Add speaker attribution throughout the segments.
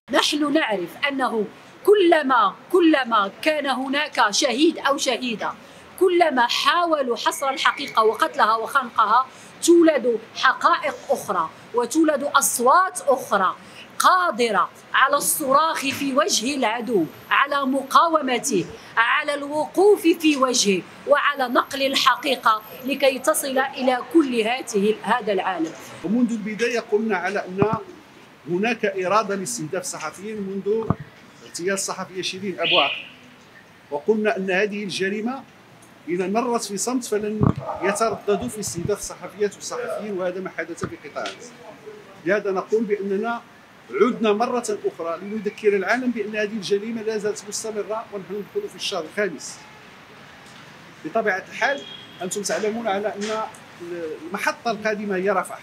Speaker 1: نحن نعرف أنه كلما كان هناك شهيد أو شهيدة، كلما حاولوا حصر الحقيقة وقتلها وخنقها، تولد حقائق أخرى وتولد أصوات أخرى قادرة على الصراخ في وجه العدو، على مقاومته، على الوقوف في وجهه، وعلى نقل الحقيقة لكي تصل إلى كل هذا العالم.
Speaker 2: ومنذ البداية قلنا على أن هناك إرادة لاستهداف الصحفيين منذ اغتيال الصحفية شيرين أبو عقل، وقلنا أن هذه الجريمة إذا مرت في صمت فلن يترددوا في استهداف الصحفيات والصحفيين، وهذا ما حدث في قطاع غزة. لهذا نقول بأننا عدنا مرة أخرى لنذكر العالم بأن هذه الجريمة لا زالت مستمرة، ونحن ندخل في الشهر الخامس. بطبيعة الحال أنتم تعلمون على أن المحطة القادمة هي رفح،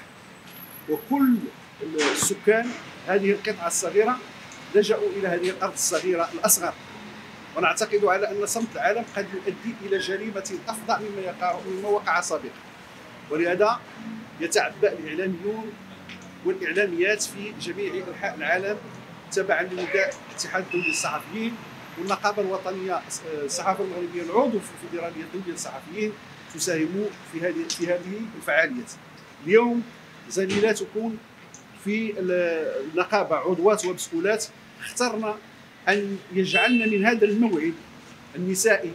Speaker 2: وكل السكان هذه القطعة الصغيرة لجأوا إلى هذه الأرض الصغيرة الأصغر، ونعتقد على أن صمت العالم قد يؤدي إلى جريمة أفظع مما وقع سابقا. ولهذا يتعبأ الإعلاميون والإعلاميات في جميع أنحاء العالم تبعا لنداء الاتحاد الدولي للصحفيين والنقابة الوطنية الصحافة المغربية العضو في الفيدرالية الدولية للصحفيين تساهم في هذه الفعاليات. اليوم زميلاتكم في النقابة عضوات ومسؤولات اخترنا أن يجعلنا من هذا الموعد النسائي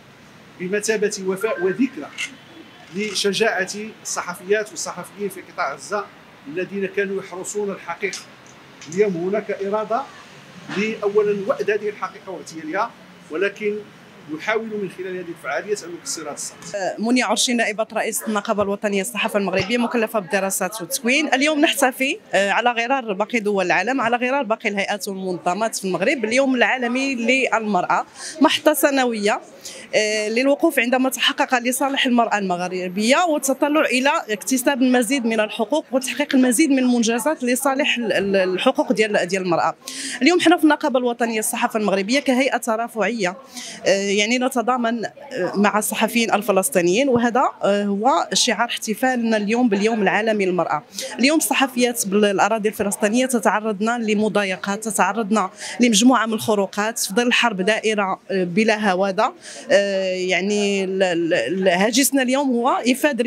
Speaker 2: بمثابة وفاء وذكرى لشجاعة الصحفيات والصحفيين في قطاع غزة الذين كانوا يحرسون الحقيقة. اليوم هناك إرادة لأولا وأد هذه الحقيقة واغتيالها، ولكن يحاول من خلال هذه الفعاليات أن يكسرها الصمت.
Speaker 3: منيا عرشي نائبة رئيس النقابة الوطنية للصحافة المغربية مكلفة بالدراسات والتكوين. اليوم نحتفي على غرار باقي دول العالم، على غرار باقي الهيئات والمنظمات في المغرب، اليوم العالمي للمرأة، محطة سنوية للوقوف عندما تحقق لصالح المرأة المغربية والتطلع إلى اكتساب المزيد من الحقوق وتحقيق المزيد من المنجزات لصالح الحقوق ديال المرأة. اليوم حنا في النقابة الوطنية للصحافة المغربية كهيئة ترافعية يعني نتضامن مع الصحفيين الفلسطينيين، وهذا هو شعار احتفالنا اليوم باليوم العالمي للمرأة. اليوم الصحفيات بالأراضي الفلسطينية تتعرضن لمضايقات، تتعرضن لمجموعة من الخروقات في ظل حرب دائرة بلا هوادة. يعني هاجسنا اليوم هو إفاد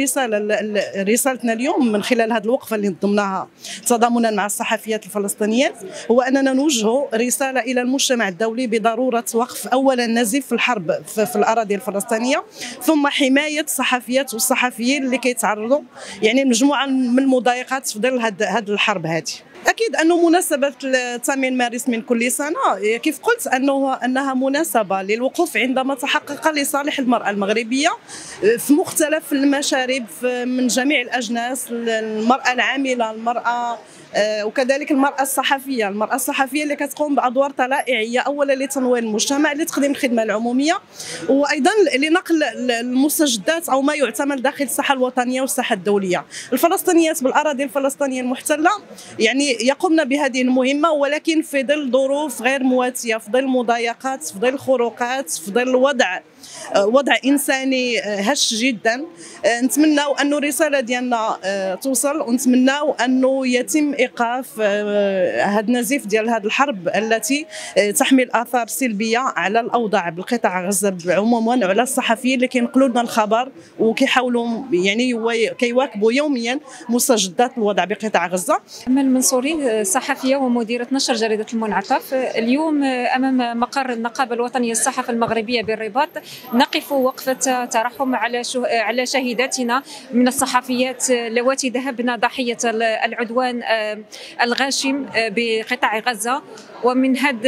Speaker 3: رسالتنا اليوم من خلال هذه الوقفة اللي نظمناها تضامنا مع الصحفيات الفلسطينيين، هو أننا نوجه رسالة إلى المجتمع الدولي بضرورة وقف أولا نزيف في الحرب في الأراضي الفلسطينية، ثم حماية الصحفيات والصحفيين اللي كيتعرضوا يعني مجموعة من المضايقات في ظل هذه الحرب هذه. أكيد أنه مناسبة 8 مارس من كل سنة كيف قلت أنها مناسبة للوقوف عندما تحقق لصالح المرأة المغربية في مختلف المشارب من جميع الأجناس، المرأة العاملة، المرأة وكذلك المرأة الصحفية اللي كتقوم بأدوار طلائعية، أولا لتنوير المجتمع، لتقديم الخدمة العمومية، وأيضا لنقل المستجدات أو ما يعتمد داخل الساحة الوطنية والساحة الدولية. الفلسطينيات بالأراضي الفلسطينية المحتلة يعني يقومن بهذه المهمة، ولكن في ظل ظروف غير مواتية، في ظل مضايقات، في ظل خروقات، في ظل وضع إنساني هش جدا. نتمناو أنه الرسالة ديالنا توصل، ونتمناو أنه يتم إيقاف هذا النزيف ديال هذه الحرب التي تحمل آثار سلبية على الأوضاع بالقطاع غزة عموما، وعلى الصحفيين اللي كينقلوا لنا الخبر وكيحاولوا يعني كيواكبوا يوميا مستجدات الوضع بقطاع غزة.
Speaker 4: أمل المنصوري، صحفية ومديرة نشر جريدة المنعطف. اليوم أمام مقر النقابة الوطنية للصحافة المغربية بالرباط نقف وقفة ترحم على شهيداتنا من الصحفيات اللواتي ذهبن ضحية العدوان الغاشم بقطاع غزة. ومن هذا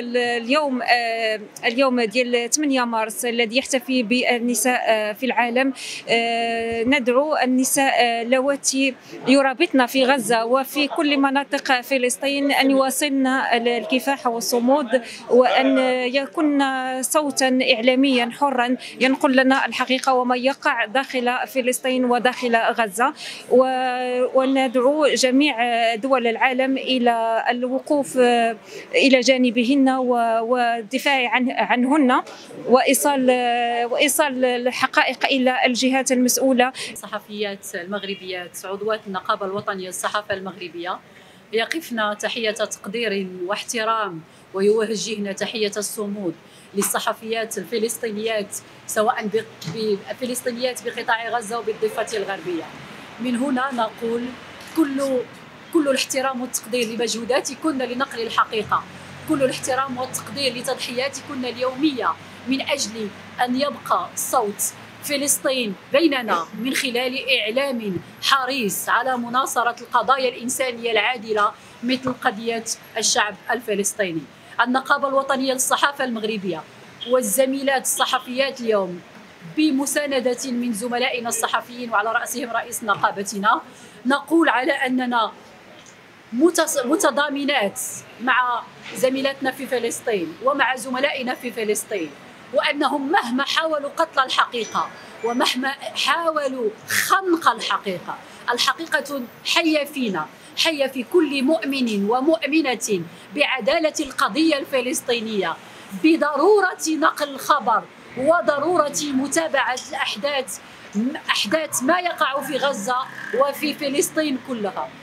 Speaker 4: اليوم ديال 8 مارس الذي يحتفي بالنساء في العالم، ندعو النساء اللواتي يرابطن في غزة وفي كل مناطق فلسطين أن يواصلن الكفاح والصمود، وأن يكون صوتا إعلاميا حرا ينقل لنا الحقيقة وما يقع داخل فلسطين وداخل غزة. وندعو جميع دول العالم إلى الوقوف إلى جانبهن والدفاع عنهن وإيصال الحقائق إلى الجهات المسؤولة.
Speaker 1: الصحفيات المغربيات عضوات النقابة الوطنية للصحافة المغربية يقفن تحية تقدير واحترام ويوجهن تحية الصمود للصحفيات الفلسطينيات، سواء الفلسطينيات بقطاع غزة وبالضفة الغربية. من هنا نقول كل الاحترام والتقدير لمجهوداتكن لنقل الحقيقة، كل الاحترام والتقدير لتضحياتكن اليومية من أجل أن يبقى صوت فلسطين بيننا من خلال إعلام حريص على مناصرة القضايا الإنسانية العادلة مثل قضية الشعب الفلسطيني. النقابة الوطنية للصحافة المغربية والزميلات الصحفيات اليوم بمساندة من زملائنا الصحفيين وعلى رأسهم رئيس نقابتنا، نقول على أننا متضامنات مع زميلاتنا في فلسطين ومع زملائنا في فلسطين، وأنهم مهما حاولوا قتل الحقيقة ومهما حاولوا خنق الحقيقة، الحقيقة حية فينا، حية في كل مؤمن ومؤمنة بعدالة القضية الفلسطينية، بضرورة نقل الخبر وضرورة متابعة الأحداث ما يقع في غزة وفي فلسطين كلها.